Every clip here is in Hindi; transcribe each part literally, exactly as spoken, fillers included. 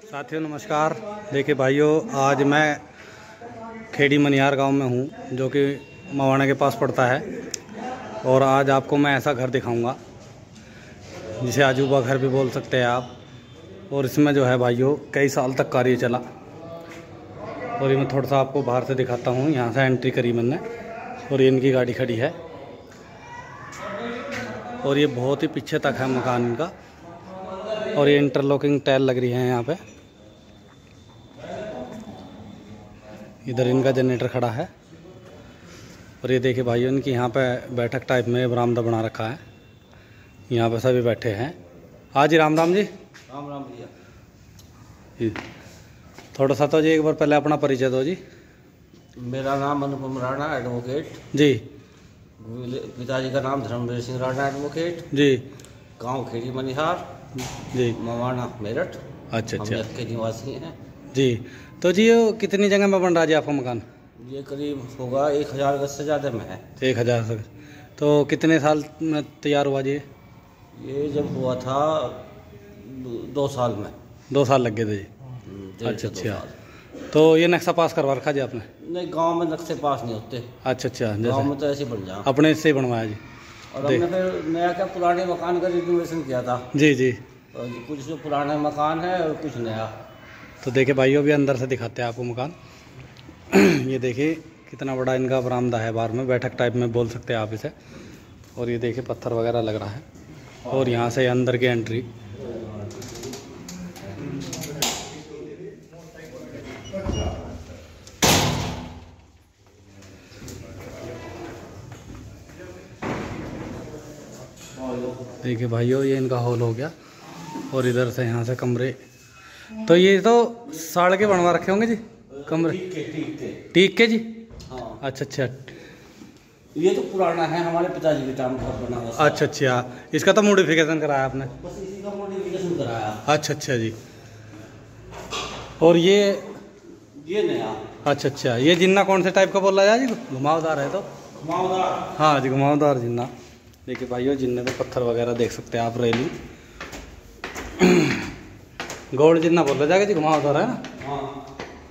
साथियों नमस्कार। देखिए भाइयों, आज मैं खेड़ी मनिहार गांव में हूं, जो कि मवाना के पास पड़ता है। और आज आपको मैं ऐसा घर दिखाऊंगा जिसे आजूबा घर भी बोल सकते हैं आप। और इसमें जो है भाइयों कई साल तक कार्य चला। और ये मैं थोड़ा सा आपको बाहर से दिखाता हूँ। यहाँ से एंट्री करी मैंने और ये इनकी गाड़ी खड़ी है। और ये बहुत ही पीछे तक है मकान इनका। और ये इंटरलॉकिंग टाइल लग रही है यहाँ पे। इधर इनका जनरेटर खड़ा है। और ये देखिए भाइयों, इनकी यहाँ पे बैठक टाइप में बरामदा बना रखा है। यहाँ पे सभी बैठे हैं। हाँ जी, राम राम जी। राम राम भैया जी। थोड़ा सा तो जी एक बार पहले अपना परिचय दो जी। मेरा नाम अनुपम राणा एडवोकेट जी। पिताजी का नाम धर्मवीर सिंह राणा एडवोकेट जी। गांव खेड़ी मनिहार जी। मवाना मेरठ। अच्छा हम अच्छा यहाँ के निवासी हैं जी। तो जी ये कितनी जगह में बन रहा है जी आपका मकान? ये करीब होगा एक हज़ार गज से ज़्यादा में है। एक हज़ार से। तो कितने साल में तैयार हुआ जी? ये जब हुआ था दो साल में। दो साल लग गए थे जी। अच्छा अच्छा। तो ये नक्शा पास करवा रखा जी आपने? नहीं, गांव में नक्शे पास नहीं होते। अच्छा अच्छा। गांव में तो ऐसे बन जाए अपने इससे ही बनवाया जी। और हमने फिर नया क्या पुराने मकान का रिनोवेशन किया था। जी जी। और कुछ जो पुराना मकान है और कुछ नया। तो देखिए भाइयों, भी अंदर से दिखाते हैं आपको मकान। ये देखिए कितना बड़ा इनका बरामदा है, बाहर में बैठक टाइप में बोल सकते हैं आप इसे। और ये देखिए पत्थर वगैरह लग रहा है। और यहाँ से अंदर की एंट्री। देखिए भाइयों, ये इनका हॉल हो गया। और इधर से यहाँ से कमरे। तो ये तो साड़ के बनवा रखे होंगे जी कमरे? ठीक के ठीक के ठीक के जी। हाँ। अच्छा अच्छा। ये तो पुराना है, हमारे पिताजी के टाइम घर बना हुआ। अच्छा अच्छा। इसका तो मॉडिफिकेशन कराया आपने? बस इसी का मॉडिफिकेशन कराया। अच्छा अच्छा जी। और ये ये नया। अच्छा अच्छा। ये जिन्ना कौन से टाइप का बोल रहा है जी? घुमावदार है तो? घुमावदार। हाँ जी, घुमावदार जिन्ना। देखिए भाइयों, जिन्ने पे पत्थर वगैरह देख सकते हैं आप, रेलिंग। गोल्ड जिन्ना बोल रहा जाएगा जी, घुमावदार है ना? हाँ।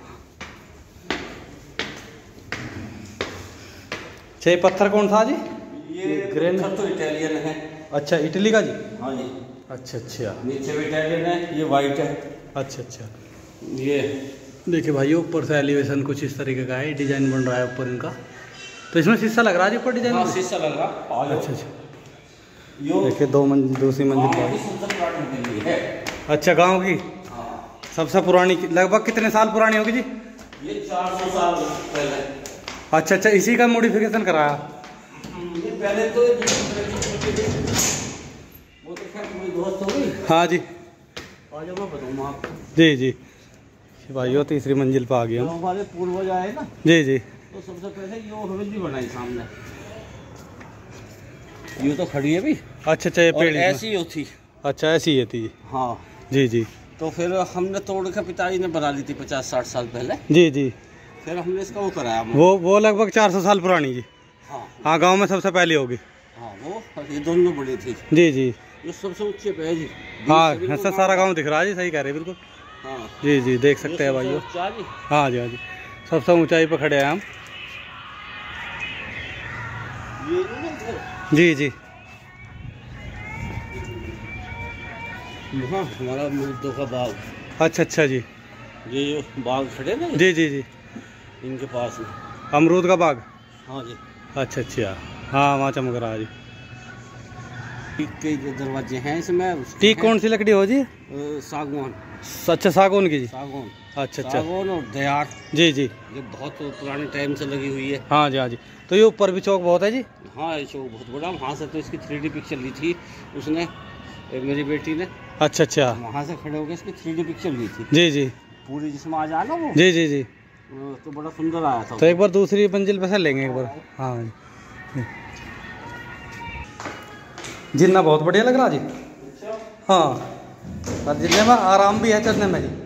छह पत्थर कौन सा जी? ये ग्रेन तो इटालियन है। अच्छा, इटली का जी? हाँ जी। अच्छा अच्छा। नीचे भी इटालियन है, ये वाइट है। अच्छा अच्छा। ये देखिए भाइयों, ऊपर से एलिवेशन कुछ इस तरीके का है, डिजाइन बन रहा है ऊपर इनका। तो इसमें शीशा लग रहा है जी ऊपर डिजाइन? हाँ, शीशा लग रहा। अच्छा अच्छा। देखिए दो मंजिल, दूसरी मंजिल है। अच्छा, गांव की हाँ। सबसे पुरानी लगभग कितने साल पुरानी होगी जी? ये चार सौ साल पहले। अच्छा अच्छा। इसी का मॉडिफिकेशन कराया? ये पहले तो वो तो खैर मेरी दोस्त हो गई। हाँ जी। आज मैं बताऊँ आपको। जी जी भाइयों, तीसरी मंजिल पर आ गया जो हमारे पूर्वज आए ना। जी जी। तो सबसे पहले ये हवेली बनाई सामने। ये तो खड़ी है भी। अच्छा अच्छा। ये पेड़ ऐसी होती। अच्छा, ऐसी ही थी। हाँ जी जी। तो फिर हमने तोड़ के पिताजी ने बना ली थी पचास साठ साल पहले। जी जी। फिर हमने इसका वो कराया। वो वो लगभग चार सौ साल पुरानी जी। हाँ हाँ, गांव में सबसे पहले होगी। हाँ, वो ये दोनों बड़ी थी। जी जी। ये सबसे ऊंचे पे है जी। हाँ, ऐसा सारा गांव दिख रहा है जी। सही कह रहे हैं बिल्कुल। हाँ जी जी, देख सकते हैं भाइयों। हाँ जी हाँ जी, सबसे ऊंचाई पर खड़े हैं हम। जी जी। हाँ, हमारा अमरूदों का बाग। अच्छा अच्छा जी। ये जो बाग खड़े ना, जी जी जी। इनके पास में अमरूद का बाग? हाँ जी। अच्छा अच्छा। हाँ, वहाँ चमक रहा है जी। टीक के जो दरवाजे हैं इसमें। टीक कौन सी लकड़ी हो जी? सागवान। अच्छा, सागौन की जी। सागवान। अच्छा अच्छा। सागवान और दयार। जी जी। ये बहुत पुराने टाइम से लगी हुई है। हाँ जी हाँ जी। तो ये ऊपर भी चौक बहुत है जी? हाँ, ये चौक बहुत बड़ा। वहाँ से तो इसकी थ्री डी पिक्चर ली थी उसने, एक मेरी बेटी ने। अच्छा अच्छा। वहाँ से खड़े होकर इसकी थ्री डी पिक्चर ली थी जी जी। पूरी, जिसमें आ जाए ना वो। जी जी जी। तो बड़ा सुंदर आया था। तो एक बार दूसरी मंजिल पे से लेंगे एक बार। हाँ, जिन्ना बहुत बढ़िया लग रहा जी। हाँ, और जिन्ने में आराम भी है चलने में जी।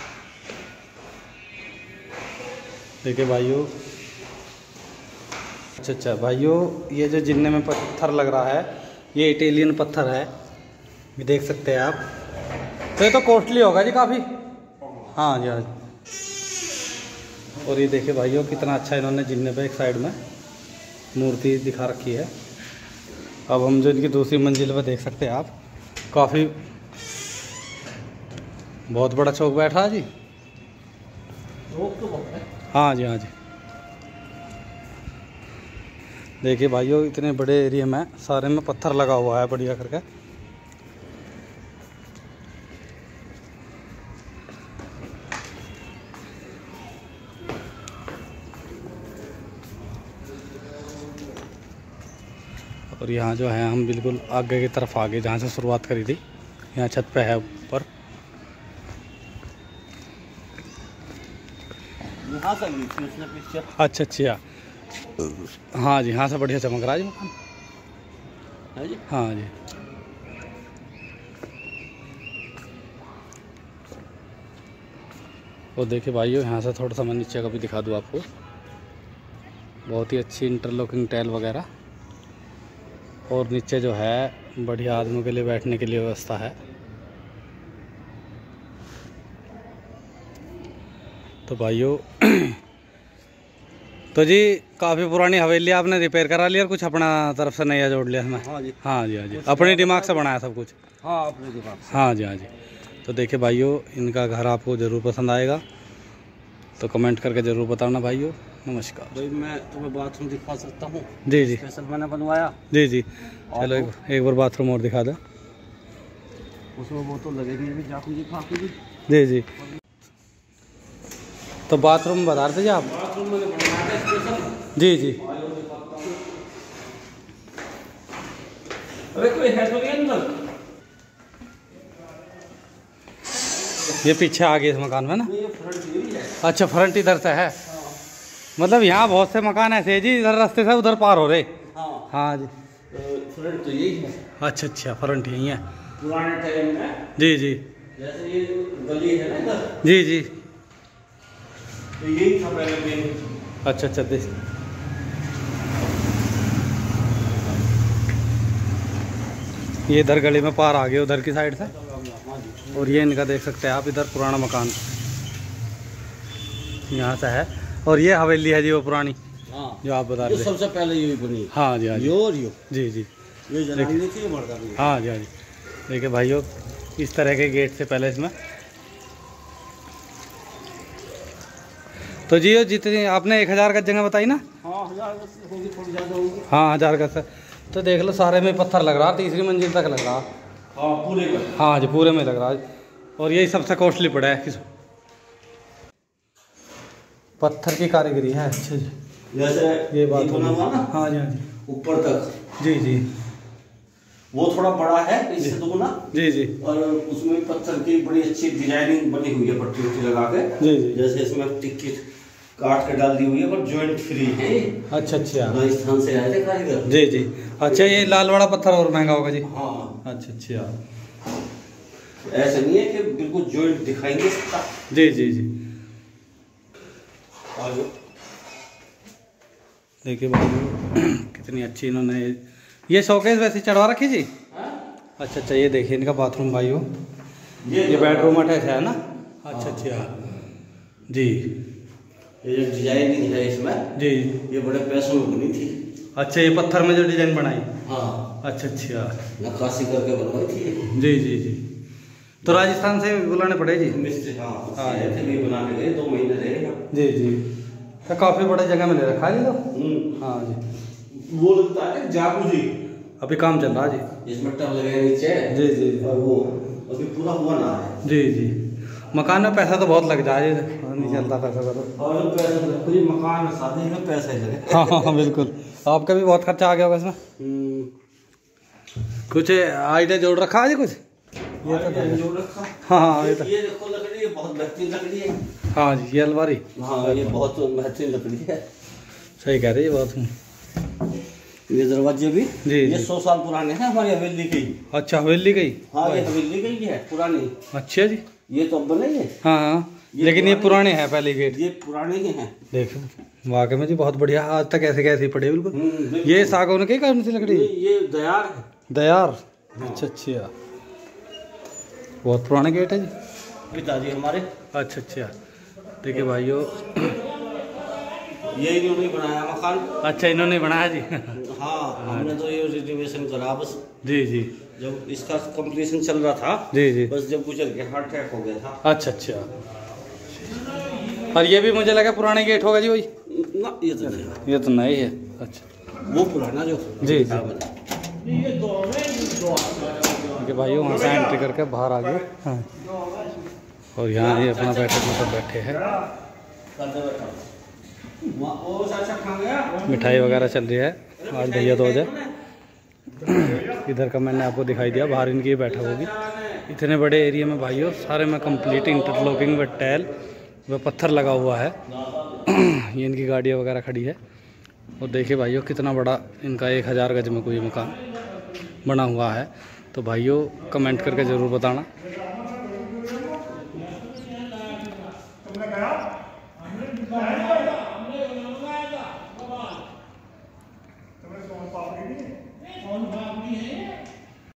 देखिए भाइयों, अच्छा अच्छा भाइयों, ये जो जिन्ने में पत्थर लग रहा है ये इटालियन पत्थर है, ये देख सकते हैं आप। तो ये तो कॉस्टली होगा जी काफ़ी। हाँ जी हाँ जी। और ये देखिए भाइयों कितना अच्छा इन्होंने जिन्ने पे एक साइड में मूर्ति दिखा रखी है। अब हम जो इनकी दूसरी मंजिल पर देख सकते हैं आप, काफ़ी बहुत बड़ा चौक बैठा है जी। हाँ जी हाँ जी। देखिए भाइयों इतने बड़े एरिया में सारे में पत्थर लगा हुआ है बढ़िया करके। और यहाँ जो है हम बिल्कुल आगे की तरफ आगे जहाँ से शुरुआत करी थी, यहाँ छत पे है ऊपर। यहाँ से ली थी उसने पिक्चर। अच्छा अच्छा। हाँ जी, यहाँ से बढ़िया चमक रहा है जी मकान। है जी। हाँ जी। और देखिए भाइयों यहाँ से थोड़ा सा मैं नीचे का भी दिखा दूँ आपको। बहुत ही अच्छी इंटरलॉकिंग टाइल वगैरह, और नीचे जो है बढ़िया आदमियों के लिए बैठने के लिए व्यवस्था है। तो भाइयों तो जी काफ़ी पुरानी हवेली आपने रिपेयर करा लिया और कुछ अपना तरफ से नया जोड़ लिया इसमें। हाँ जी हाँ जी हाँ जी, अपने दिमाग से बनाया सब कुछ। हाँ अपने दिमाग से। हाँ जी हाँ जी। तो देखिए भाइयों इनका घर आपको ज़रूर पसंद आएगा, तो कमेंट करके ज़रूर बताना भाइयों। नमस्कार भाई, मैं तुम्हें बाथरूम दिखा सकता हूँ। जी जी, स्पेशल मैंने बनवाया। जी जी। चलो एक, एक बार बाथरूम और दिखा दो। उसमें वो तो लगेगी भी जाकू जी खाकू जी। जी जी। तो बाथरूम बता दीजिए आप। बाथरूम मैंने बनवाया था स्पेशल। जी जी। अरे कोई है तो नहीं अंदर? ये पीछे आ गए इस मकान में ना। ये फ्रंट यही है। अच्छा, फ्रंट इधर से है। मतलब यहाँ बहुत से मकान ऐसे है जी, इधर रास्ते से उधर पार हो रहे। हाँ हाँ जी। फ्रंट तो यही है। अच्छा अच्छा, फ्रंट यही है। पुराने टाइम में जी जी। जैसे ये गली है ना इधर, जी जी। तो यही था पहले मेन। अच्छा अच्छा। देख ये इधर गली में पार आ गए उधर की साइड से। और ये इनका देख सकते हैं आप, इधर पुराना मकान यहाँ से है। और ये हवेली है जी वो पुरानी। हाँ जो आप बता रहे थे। सबसे पहले यही बनी। हाँ जी हाँ जी। यो और यो। जी जी। ये जनानी थी, मर्दा भी। हाँ जी हाँ जी। देखिए भाइयों इस तरह के गेट से पहले इसमें। तो जी ये जितनी आपने एक हज़ार गज जगह बताई ना। हाँ हजार गज होगी, थोड़ी ज़्यादा होगी। हाँ हज़ार गज से। तो देख लो सारे में पत्थर लग रहा, तीसरी मंजिल तक लग रहा। हाँ पूरे में। हाँ जी पूरे में लग रहा है। और यही सबसे कॉस्टली पड़ा है किस पत्थर की कारीगरी है। अच्छा जी। जैसे ये बात बना हुआ ना। हाँ जी हाँ जी। ऊपर तक। जी जी। वो थोड़ा बड़ा है इससे दुगुना। जी जी। और उसमें पत्थर की बड़ी अच्छी डिजाइनिंग बनी हुई है, पट्टी वट्टी लगा के। जी जी। जैसे इसमें टिक्की काट के डाल दी हुई है, पर जॉइंट फ्री है। अच्छा अच्छा। राजस्थान से आए थे कारीगर। जी जी। अच्छा ये लाल वाला पत्थर और महंगा होगा जी। हाँ अच्छा अच्छा। ऐसा नहीं है कि बिल्कुल जॉइंट दिखाएंगे इसका। जी जी जी। देखिए भाई कितनी अच्छी इन्होंने ये शोकेस वैसे चढ़वा रखी जी। अच्छा अच्छा। ये देखिए इनका बाथरूम भाइयों, ये, ये बेडरूम अटैच है ना। अच्छा अच्छा जी। ये जो डिजाइनिंग है इसमें जी, ये बड़े पैसों में बनी थी। अच्छा ये पत्थर में जो डिजाइन बनाई। हाँ अच्छा अच्छा। नक्काशी करके बनवाई थी। जी जी जी। तो राजस्थान से बुलाने पड़े जी मिस्त्री। हाँ हाँ थे भी बनाने गए, दो महीने रहे यहाँ। जी जी। तो काफ़ी बड़ी जगह में ले रखा है जी। तो हम्म। हाँ जी। वो लगता है जाकू जी। अभी काम चल रहा है जी। इसमें टब लगे नीचे। जी जी। और वो अभी पूरा हुआ ना है। जी जी। मकान में पैसा तो बहुत लग जाए, नहीं चलता पैसा का तो। और पैसा पूरी मकान में शादी में पैसा ही लगे। हाँ हाँ बिल्कुल। आपका भी बहुत खर्चा आ गया होगा इसमें। हम्म। कुछ आइडिया जोड़ रखा है जी कुछ। ये तो जोड़ रखा। हाँ हाँ ये तो। ये देखो लकड़ी, ये बहुत बेहतरीन लकड़ी है। हाँ जी ये अलमारी। हाँ ये बहुत बेहतरीन लकड़ी है। सही कह रही है बात। ये दरवाजे भी जी ये जी। सौ साल पुराने हैं, हमारी हवेली की। अच्छा हवेली गई। हाँ ये हवेली की है पुरानी। अच्छा जी। ये तो अब बने हैं। हाँ हाँ ये लेकिन ये पुराने- पुराने हैं पहले गेट। ये पुराने ही हैं। देखो वाकई में जी बहुत बढ़िया। आज तक ऐसे कैसे ही पड़े बिल्कुल। ये सागौन के कौन सी लकड़ी? ये दयार है। दयार। अच्छा अच्छा, बहुत पुराने गेट है जी। पिताजी हमारे। अच्छा अच्छा, देखिए भाइयों ये इन्होंने बनाया मकान। अच्छा इन्होंने बनाया जी। हाँ, हमने तो ये रिनोवेशन करा बस। जी जी, जब इसका कंप्लीशन चल रहा था जी जी, बस जब गुजर गया, हार्ट अटैक हो गया था। अच्छा अच्छा, और ये भी मुझे लगा पुराने गेट होगा जी वही ना, ये तो नहीं, ये तो नहीं है। अच्छा वो पुराना जो जी जी, कि भाइयों वहाँ से एंट्री करके बाहर आ गए। हाँ, और यहाँ ये अपना बैठक में सब बैठे हैं, मिठाई वगैरह चल रही है। आज भैया दो बजे इधर का मैंने आपको दिखाई दिया, बाहर इनकी बैठक होगी। इतने बड़े एरिया में भाइयों सारे में कंप्लीट इंटरलॉकिंग व टाइल व पत्थर लगा हुआ है। ये इनकी गाड़ियाँ वगैरह खड़ी है। और देखिए भाइयों कितना बड़ा इनका एक हज़ार गज में कोई मकान बना हुआ है। तो भाइयों कमेंट करके ज़रूर बताना। Thank you.